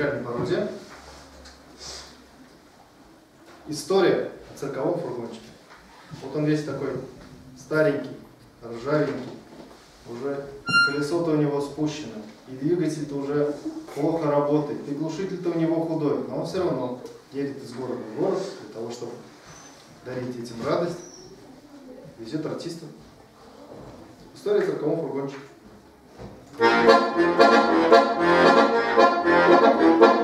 музыкальной породе. История о цирковом фургончике. Вот он весь такой старенький, ржавенький, уже колесо-то у него спущено, и двигатель-то уже плохо работает, и глушитель-то у него худой, но он все равно едет из города в город для того, чтобы дарить этим радость, везет артистов. История о цирковом фургончике.